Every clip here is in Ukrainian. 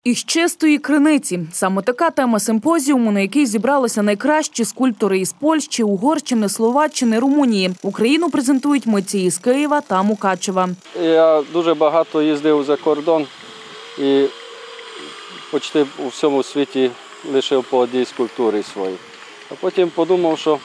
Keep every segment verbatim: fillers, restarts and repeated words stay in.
Із чистої криниці. Саме така тема симпозіуму, на який зібралися найкращі скульптори із Польщі, Угорщини, Словаччини, Румунії. Україну презентують митці із Києва та Мукачева. Я дуже багато їздив за кордон і почти у всьому світі лишив по одній скульптурі своїй. А потім подумав, що,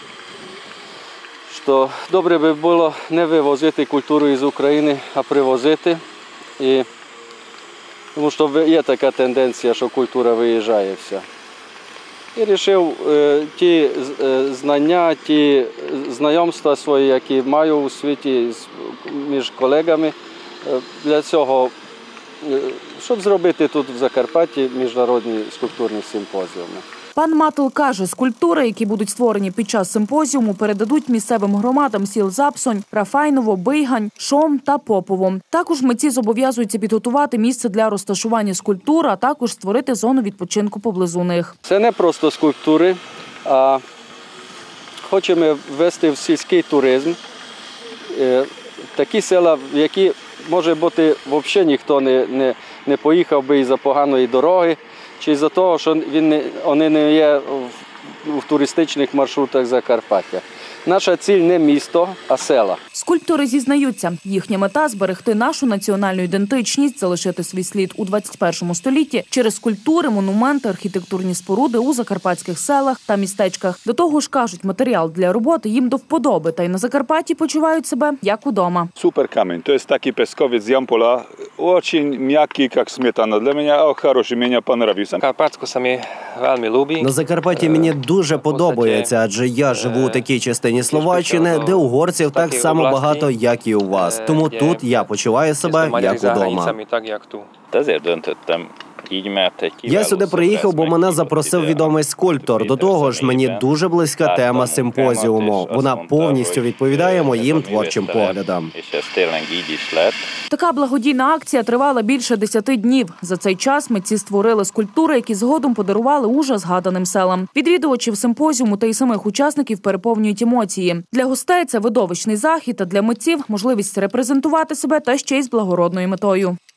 що добре би було не вивозити культуру із України, а привозити. І Тому що є така тенденція, що культура виїжджає вся. І вирішив е, ті е, знання, ті знайомства свої, які маю у світі між колегами, е, для цього, е, щоб зробити тут в Закарпатті міжнародні скульптурні симпозіуми. Пан Матл каже, скульптури, які будуть створені під час симпозіуму, передадуть місцевим громадам сіл Запсонь, Рафайново, Бийгань, Шом та Попово. Також митці зобов'язуються підготувати місце для розташування скульптур, а також створити зону відпочинку поблизу них. Це не просто скульптури, а хочемо ввести в сільський туризм. Такі села, в які, може бути, взагалі ніхто не, не, не поїхав би із-за поганої дороги, чи із-за того, що він не, вони не є в, в туристичних маршрутах Закарпаття. Наша ціль не місто, а села. Скульптори зізнаються, їхня мета – зберегти нашу національну ідентичність, залишити свій слід у двадцять першому столітті через скульптури, монументи, архітектурні споруди у закарпатських селах та містечках. До того ж, кажуть, матеріал для роботи їм до вподоби, та й на Закарпатті почувають себе як удома. Супер камінь. To jest taki peskowiec z Jampola, очень м'який, як сметана. Для мене хороший, мені понравився. Карпатську самі вельми люблю. На Закарпатті мені дуже подобається, адже я живу у такій частині Словаччини, де угорців так само багато, як і у вас. Тому тут я почуваю себе як удома. Я сюди приїхав, бо мене запросив відомий скульптор. До того ж, мені дуже близька тема симпозіуму. Вона повністю відповідає моїм творчим поглядам. Така благодійна акція тривала більше десяти днів. За цей час митці створили скульптури, які згодом подарували уже згаданим селам. Відвідувачів симпозіуму та й самих учасників переповнюють емоції. Для гостей це видовищний захід, а для митців – можливість репрезентувати себе та ще й з благородною метою.